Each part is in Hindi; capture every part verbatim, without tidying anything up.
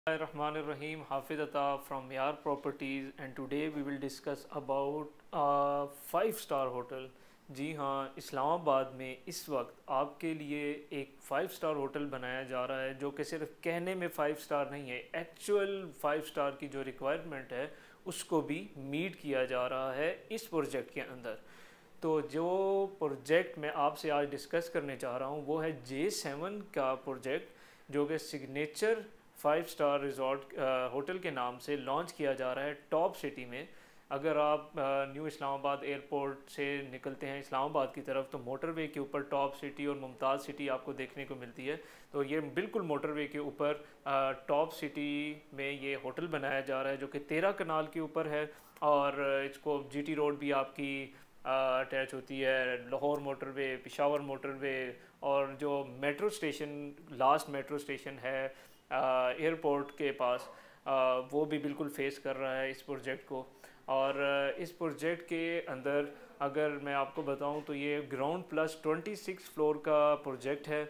Rahim Hafiz Atta from Yar Properties and today we will discuss about a five star hotel। जी हाँ, इस्लामाबाद में इस वक्त आपके लिए एक फाइव स्टार होटल बनाया जा रहा है जो कि सिर्फ कहने में फाइव स्टार नहीं है, एक्चुअल फाइव स्टार की जो रिक्वायरमेंट है उसको भी मीट किया जा रहा है इस प्रोजेक्ट के अंदर। तो जो प्रोजेक्ट मैं आपसे आज डिस्कस करने चाह रहा हूँ वो है जे सेवन का प्रोजेक्ट जो कि signature five star resort hotel के नाम से लॉन्च किया जा रहा है टॉप सिटी में। अगर आप न्यू इस्लामाबाद एयरपोर्ट से निकलते हैं इस्लामाबाद की तरफ तो मोटरवे के ऊपर टॉप सिटी और मुमताज़ सिटी आपको देखने को मिलती है। तो ये बिल्कुल मोटरवे के ऊपर टॉप सिटी में ये होटल बनाया जा रहा है जो कि तेरह कनाल के ऊपर है और इसको जीटी रोड भी आपकी अटैच होती है, लाहौर मोटरवे, पिशावर मोटरवे और जो metro station last metro station है एयरपोर्ट के पास आ, वो भी बिल्कुल फेस कर रहा है इस प्रोजेक्ट को। और इस प्रोजेक्ट के अंदर अगर मैं आपको बताऊं तो ये ground plus twenty six floor का प्रोजेक्ट है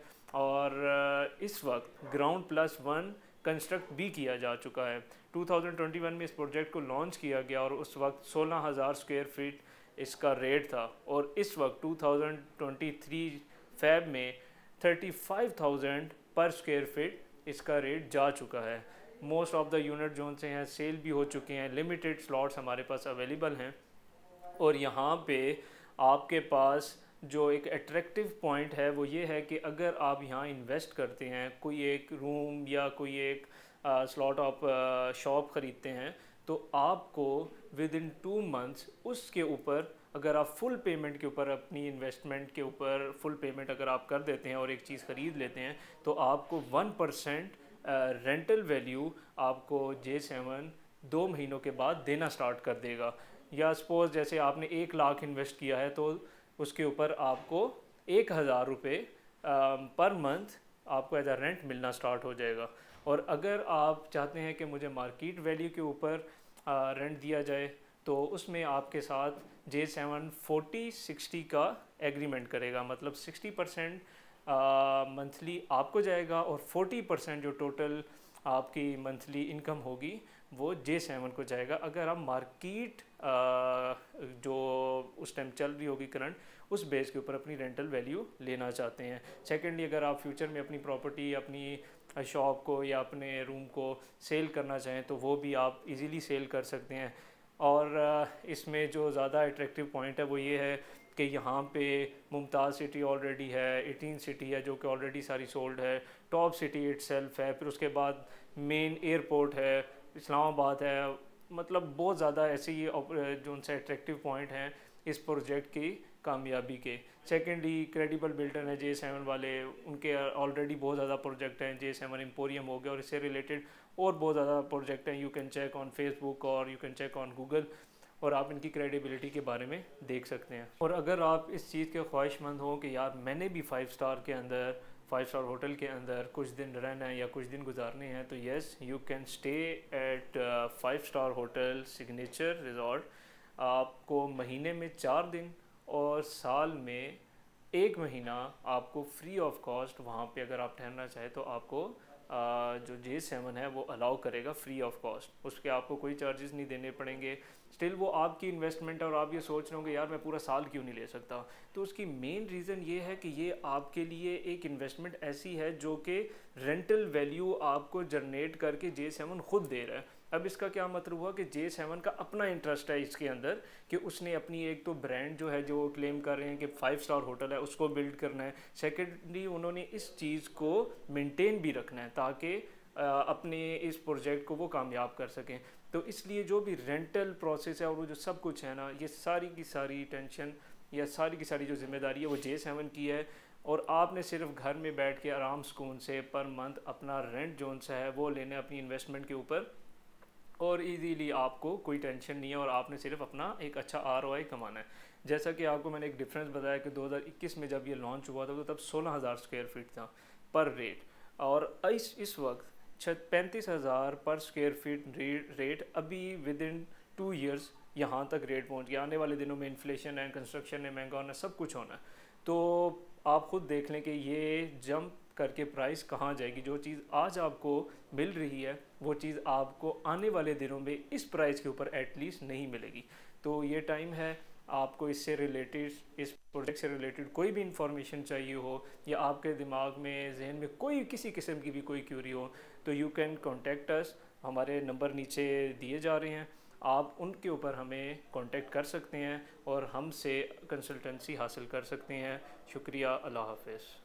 और इस वक्त ग्राउंड प्लस वन कंस्ट्रक्ट भी किया जा चुका है। टू थाउजेंड ट्वेंटी वन में इस प्रोजेक्ट को लॉन्च किया गया और उस वक्त सोलह हज़ार स्क्वायर फीट इसका रेट था और इस वक्त two thousand twenty three Feb में थर्टी फाइव थाउजेंड पर स्क्वायर फीट इसका रेट जा चुका है। मोस्ट ऑफ द यूनिट जो से हैं सेल भी हो चुके हैं, लिमिटेड स्लॉट्स हमारे पास अवेलेबल हैं। और यहाँ पे आपके पास जो एक अट्रैक्टिव पॉइंट है वो ये है कि अगर आप यहाँ इन्वेस्ट करते हैं, कोई एक रूम या कोई एक स्लॉट ऑफ शॉप ख़रीदते हैं तो आपको विद इन टू मंथ्स उसके ऊपर अगर आप फुल पेमेंट के ऊपर अपनी इन्वेस्टमेंट के ऊपर फुल पेमेंट अगर आप कर देते हैं और एक चीज़ ख़रीद लेते हैं तो आपको वन परसेंट रेंटल वैल्यू आपको जे सेवन दो महीनों के बाद देना स्टार्ट कर देगा। या सपोज़ जैसे आपने एक लाख इन्वेस्ट किया है तो उसके ऊपर आपको एक हज़ार रुपये पर मंथ आपको एज अ रेंट मिलना स्टार्ट हो जाएगा। और अगर आप चाहते हैं कि मुझे मार्केट वैल्यू के ऊपर रेंट दिया जाए तो उसमें आपके साथ जे सेवन फोर्टी सिक्सटी का एग्रीमेंट करेगा, मतलब सिक्सटी परसेंट मंथली आपको जाएगा और फोर्टी परसेंट जो टोटल आपकी मंथली इनकम होगी वो जे सेवन को जाएगा। अगर आप मार्केट जो उस टाइम चल रही होगी करंट उस बेस के ऊपर अपनी रेंटल वैल्यू लेना चाहते हैं। सेकेंडली अगर आप फ्यूचर में अपनी प्रॉपर्टी अपनी शॉप को या अपने रूम को सेल करना चाहें तो वो भी आप इजीली सेल कर सकते हैं। और इसमें जो ज़्यादा अट्रैक्टिव पॉइंट है वो ये है कि यहाँ पे मुमताज़ सिटी ऑलरेडी है, एटीन सिटी है जो कि ऑलरेडी सारी सोल्ड है, टॉप सिटी इटसेल्फ है, फिर उसके बाद मेन एयरपोर्ट है, इस्लामाबाद है। मतलब बहुत ज़्यादा ऐसे ही जो उनसे अट्रैक्टिव पॉइंट हैं इस प्रोजेक्ट की कामयाबी के। सेकेंडली क्रेडिबल बिल्डर है जे सेवन वाले, उनके ऑलरेडी बहुत ज़्यादा प्रोजेक्ट हैं, जे सेवन एम्पोरियम हो गया और इससे रिलेटेड और बहुत ज़्यादा प्रोजेक्ट हैं। You can check on Facebook और you can check on Google और आप इनकी क्रेडिबिलिटी के बारे में देख सकते हैं। और अगर आप इस चीज़ के ख्वाहिशमंद हो कि यार मैंने भी फाइव स्टार के अंदर फाइव स्टार होटल के अंदर कुछ दिन रहना है या कुछ दिन गुजारने हैं तो yes you can stay at five star hotel signature resort. आपको महीने में चार दिन और साल में एक महीना आपको फ्री ऑफ कॉस्ट वहाँ पे अगर आप ठहरना चाहें तो आपको आ, जो जे सेवन है वो अलाउ करेगा फ्री ऑफ कॉस्ट। उसके आपको कोई चार्जेस नहीं देने पड़ेंगे। स्टिल वो आपकी इन्वेस्टमेंट और आप ये सोच रहे होंगे यार मैं पूरा साल क्यों नहीं ले सकता, तो उसकी मेन रीज़न ये है कि ये आपके लिए एक इन्वेस्टमेंट ऐसी है जो कि रेंटल वैल्यू आपको जनरेट करके जे सेवन खुद दे रहा है। अब इसका क्या मतलब हुआ कि जे सेवन का अपना इंटरेस्ट है इसके अंदर कि उसने अपनी एक तो ब्रांड जो है जो क्लेम कर रहे हैं कि फाइव स्टार होटल है उसको बिल्ड करना है। सेकेंडली उन्होंने इस चीज़ को मेंटेन भी रखना है ताकि अपने इस प्रोजेक्ट को वो कामयाब कर सकें। तो इसलिए जो भी रेंटल प्रोसेस है और वो जो सब कुछ है ना ये सारी की सारी टेंशन या सारी की सारी जो जिम्मेदारी है वो जे सेवन की है। और आपने सिर्फ घर में बैठ के आराम सुकून से पर मंथ अपना रेंट जोन सा है वो लेना है अपनी इन्वेस्टमेंट के ऊपर और इजीली आपको कोई टेंशन नहीं है और आपने सिर्फ अपना एक अच्छा आर ओ आई कमाना है। जैसा कि आपको मैंने एक डिफरेंस बताया कि दो हज़ार इक्कीस में जब ये लॉन्च हुआ था तो तब सोलह हज़ार स्क्वायर फीट था पर रेट और इस इस वक्त छः पैंतीस हज़ार पर स्क्वायर फीट रेट अभी विद इन टू ईयर्स यहाँ तक रेट पहुँच गया। आने वाले दिनों में इन्फ्लेशन है, कंस्ट्रक्शन है, महंगा होना, सब कुछ होना है। तो आप खुद देख लें कि ये जंप करके प्राइस कहाँ जाएगी। जो चीज़ आज आपको मिल रही है वो चीज़ आपको आने वाले दिनों में इस प्राइस के ऊपर एटलीस्ट नहीं मिलेगी। तो ये टाइम है, आपको इससे रिलेटेड, इस प्रोजेक्ट से रिलेटेड कोई भी इंफॉर्मेशन चाहिए हो या आपके दिमाग में जहन में कोई किसी किस्म की भी कोई क्यूरी हो, तो यू कैन कॉन्टेक्ट अस। हमारे नंबर नीचे दिए जा रहे हैं, आप उनके ऊपर हमें कांटेक्ट कर सकते हैं और हमसे कंसल्टेंसी हासिल कर सकते हैं। शुक्रिया, अल्लाह हाफ़िज़।